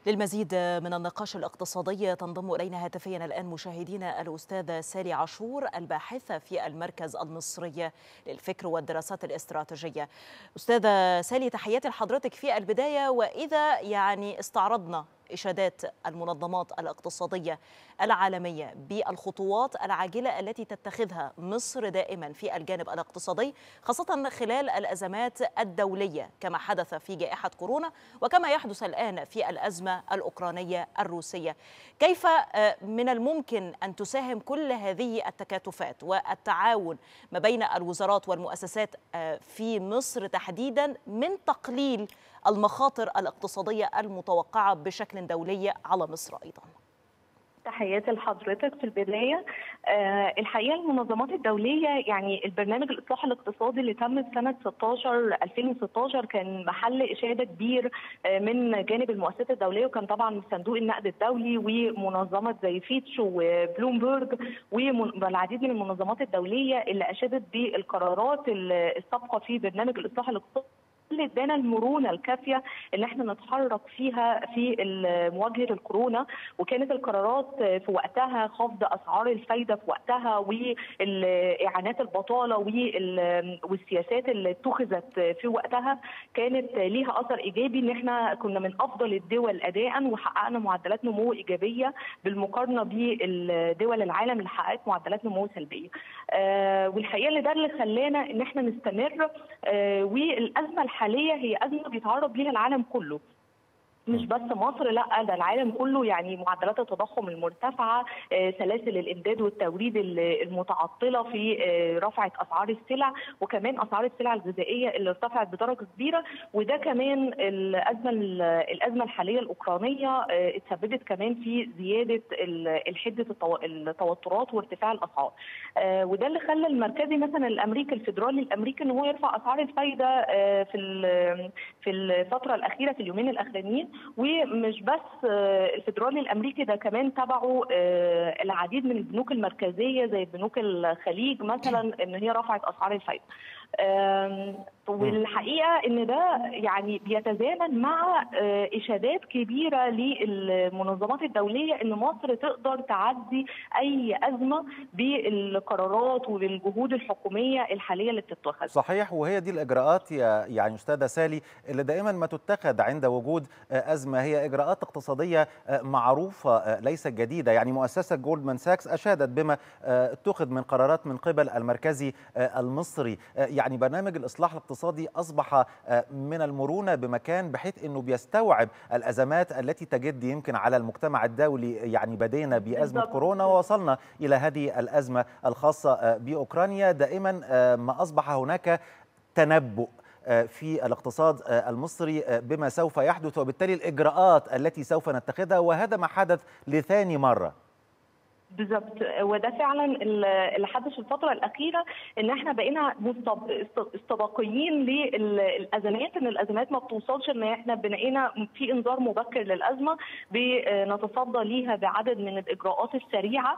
للمزيد من النقاش الاقتصادي تنضم إلينا هاتفيا الآن مشاهدينا الأستاذة سالي عاشور الباحثة في المركز المصري للفكر والدراسات الاستراتيجية. أستاذة سالي، تحياتي لحضرتك في البداية. وإذا استعرضنا إشادات المنظمات الاقتصادية العالمية بالخطوات العاجلة التي تتخذها مصر دائما في الجانب الاقتصادي، خاصة خلال الأزمات الدولية كما حدث في جائحة كورونا وكما يحدث الآن في الأزمة الأوكرانية الروسية، كيف من الممكن أن تساهم كل هذه التكاتفات والتعاون ما بين الوزارات والمؤسسات في مصر تحديدا من تقليل المخاطر الاقتصادية المتوقعة بشكل دولي على مصر أيضا؟ تحياتي لحضرتك في البداية. الحقيقة المنظمات الدولية، يعني البرنامج الإصلاح الاقتصادي اللي تم في سنة 2016 كان محل إشادة كبير من جانب المؤسسات الدولية، وكان طبعا صندوق النقد الدولي ومنظمة زي فيتش وبلومبرج والعديد من المنظمات الدولية اللي أشادت بالقرارات السابقة في برنامج الإصلاح الاقتصادي اللي ادانا المرونه الكافيه اللي احنا نتحرك فيها في مواجهه الكورونا. وكانت القرارات في وقتها خفض اسعار الفايده في وقتها، واعانات البطاله والسياسات اللي اتخذت في وقتها كانت ليها اثر ايجابي، ان احنا كنا من افضل الدول اداء وحققنا معدلات نمو ايجابيه بالمقارنه بالدول العالم اللي حققت معدلات نمو سلبيه. والحقيقه اللي ده اللي خلانا ان احنا نستمر. والازمه الحاليه هي ازمه بيتعرض ليها العالم كله، مش بس مصر، لا ده العالم كله. يعني معدلات التضخم المرتفعه، سلاسل الامداد والتوريد المتعطله في رفعت اسعار السلع، وكمان اسعار السلع الغذائيه اللي ارتفعت بدرجه كبيره. وده كمان الازمه الحاليه الاوكرانيه اتسببت كمان في زياده حده التوترات وارتفاع الاسعار. وده اللي خلى المركزي مثلا الفدرالي الامريكي ان هو يرفع اسعار الفايده في الفتره الاخيره، في اليومين الاخرانيين. ومش بس الفدرالي الامريكي، ده كمان تبعه العديد من البنوك المركزيه زي بنوك الخليج مثلا ان هي رفعت اسعار الفايده. والحقيقه ان ده يعني بيتزامن مع اشادات كبيره للمنظمات الدوليه ان مصر تقدر تعدي اي ازمه بالقرارات وبالجهود الحكوميه الحاليه اللي بتتخذ. صحيح، وهي دي الاجراءات يعني استاذه سالي اللي دائما ما تتخذ عند وجود ازمه، هي اجراءات اقتصاديه معروفه ليست جديده. يعني مؤسسه جولدمان ساكس اشادت بما اتخذ من قرارات من قبل المركزي المصري. يعني برنامج الاصلاح الاقتصادي اصبح من المرونه بمكان بحيث انه بيستوعب الازمات التي تجد يمكن على المجتمع الدولي. يعني بدينا بازمه كورونا ووصلنا الى هذه الازمه الخاصه باوكرانيا. دائما ما اصبح هناك تنبؤ في الاقتصاد المصري بما سوف يحدث، وبالتالي الإجراءات التي سوف نتخذها، وهذا ما حدث لثاني مرة. بالظبط، وده فعلا اللي حدث في الفتره الاخيره، ان احنا بقينا استباقيين للازمات، ان الازمات ما بتوصلش، ان احنا بقينا في انذار مبكر للازمه بنتصدى ليها بعدد من الاجراءات السريعه.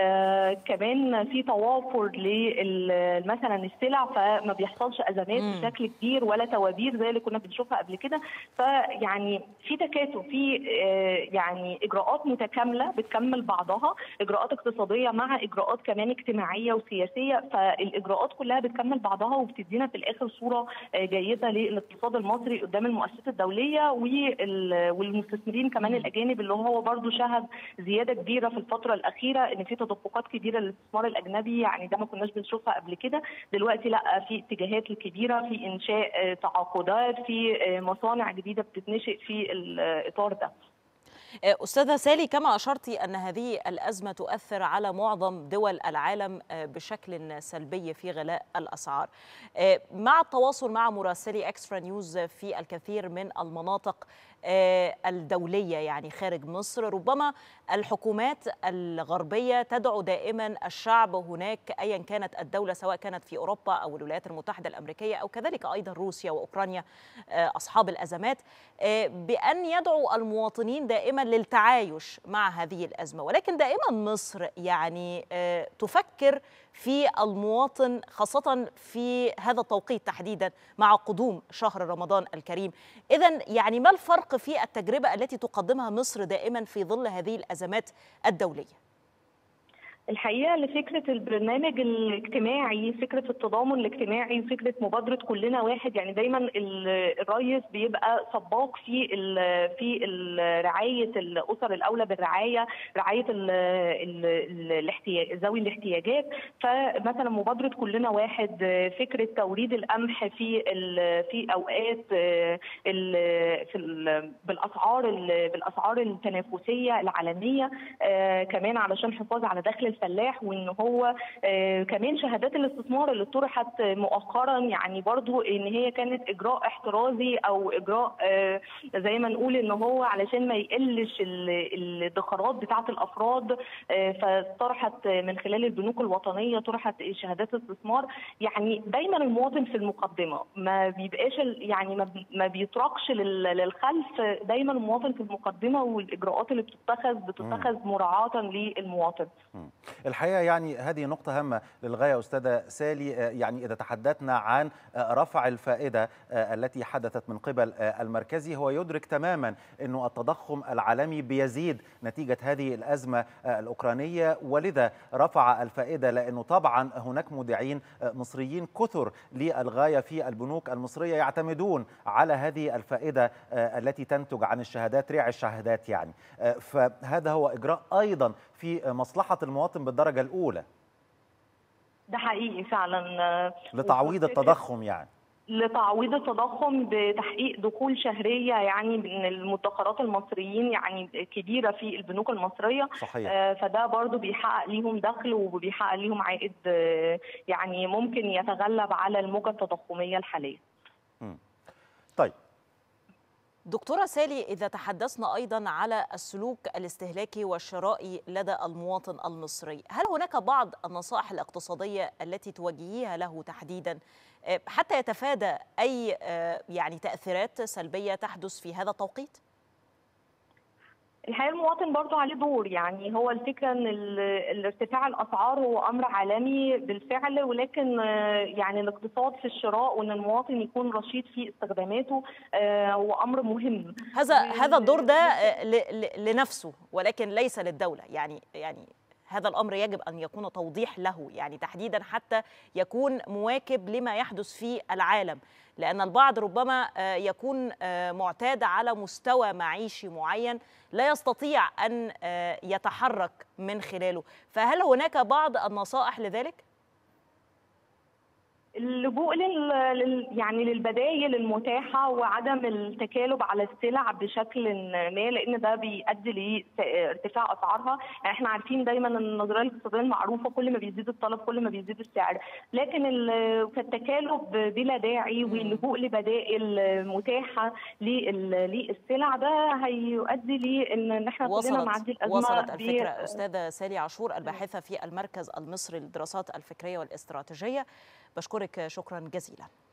كمان في توافر مثلا السلع، فما بيحصلش ازمات بشكل كبير ولا توابير زي اللي كنا بنشوفها قبل كده. فيعني في تكاتف، في يعني اجراءات متكامله بتكمل بعضها، اجراءات اقتصاديه مع اجراءات كمان اجتماعيه وسياسيه، فالاجراءات كلها بتكمل بعضها وبتدينا في الاخر صوره جيده للاقتصاد المصري قدام المؤسسات الدوليه والمستثمرين كمان الاجانب، اللي هو برضو شهد زياده كبيره في الفتره الاخيره، ان في تدفقات كبيره للاستثمار الاجنبي. يعني ده ما كناش بنشوفها قبل كده، دلوقتي لا، في اتجاهات كبيره في انشاء تعاقدات، في مصانع جديده بتتنشئ في الاطار ده. أستاذة سالي، كما أشرتي أن هذه الأزمة تؤثر على معظم دول العالم بشكل سلبي في غلاء الأسعار. مع التواصل مع مراسلي إكسترا نيوز في الكثير من المناطق الدولية يعني خارج مصر، ربما الحكومات الغربية تدعو دائما الشعب هناك أيا كانت الدولة، سواء كانت في أوروبا أو الولايات المتحدة الأمريكية أو كذلك أيضا روسيا وأوكرانيا أصحاب الأزمات، بأن يدعو المواطنين دائما للتعايش مع هذه الأزمة. ولكن دائما مصر يعني تفكر في المواطن، خاصة في هذا التوقيت تحديدا مع قدوم شهر رمضان الكريم. إذن يعني ما الفرق الفرق في التجربة التي تقدمها مصر دائما في ظل هذه الأزمات الدولية؟ الحقيقه لفكره البرنامج الاجتماعي، فكره التضامن الاجتماعي وفكره مبادره كلنا واحد، يعني دايما الرئيس بيبقى سباق في رعايه الاسر الاولى بالرعايه، رعايه ذوي الاحتياجات. فمثلا مبادره كلنا واحد، فكره توريد القمح في اوقات بالاسعار التنافسيه العالميه، كمان علشان حفاظ على دخل الفلاح. وان هو كمان شهادات الاستثمار اللي طرحت مؤخرا، يعني برضو ان هي كانت اجراء احترازي او اجراء زي ما نقول ان هو علشان ما يقلش الادخارات بتاعه الافراد، فطرحت من خلال البنوك الوطنيه طرحت شهادات استثمار. يعني دايما المواطن في المقدمه، ما بيبقاش يعني ما بيتركش للخلف، دايما المواطن في المقدمه، والاجراءات اللي بتتخذ مراعاه للمواطن. الحقيقة يعني هذه نقطة هامة للغاية أستاذة سالي. يعني إذا تحدثنا عن رفع الفائدة التي حدثت من قبل المركزي، هو يدرك تماما أنه التضخم العالمي بيزيد نتيجة هذه الأزمة الأوكرانية، ولذا رفع الفائدة، لأنه طبعا هناك مودعين مصريين كثر للغاية في البنوك المصرية يعتمدون على هذه الفائدة التي تنتج عن الشهادات، ريع الشهادات يعني. فهذا هو إجراء أيضا في مصلحة المواطن بالدرجة الأولى. ده حقيقي فعلا، لتعويض التضخم، يعني لتعويض التضخم بتحقيق دخول شهرية يعني من المدخرات المصريين يعني كبيرة في البنوك المصرية. صحيح. فده برضو بيحقق ليهم دخل وبيحقق ليهم عائد يعني ممكن يتغلب على الموجة التضخمية الحالية. طيب دكتورة سالي، إذا تحدثنا أيضا على السلوك الاستهلاكي والشرائي لدى المواطن المصري، هل هناك بعض النصائح الاقتصادية التي توجهيها له تحديدا حتى يتفادى أي يعني تأثيرات سلبية تحدث في هذا التوقيت؟ الحقيقه المواطن برضه عليه دور، يعني هو الفكره ان الارتفاع الاسعار هو امر عالمي بالفعل، ولكن يعني الاقتصاد في الشراء وان المواطن يكون رشيد في استخداماته هو امر مهم. هذا الدور ده لنفسه ولكن ليس للدوله، يعني هذا الأمر يجب أن يكون توضيح له، يعني تحديدا حتى يكون مواكب لما يحدث في العالم، لأن البعض ربما يكون معتاد على مستوى معيشي معين لا يستطيع أن يتحرك من خلاله. فهل هناك بعض النصائح لذلك؟ اللجوء يعني للبدائل المتاحه وعدم التكالب على السلع بشكل ما، لان ده بيؤدي لارتفاع اسعارها. يعني احنا عارفين دايما ان النظريه الاقتصاديه المعروفه كل ما بيزيد الطلب كل ما بيزيد السعر، لكن كالتكالب بلا داعي واللجوء لبدائل متاحه للسلع ده هيؤدي لان احنا كلنا نعدي الازمه. وصلت الفكره. استاذه سالي عاشور الباحثه في المركز المصري للدراسات الفكريه والاستراتيجيه، بشكرك شكرا جزيلا.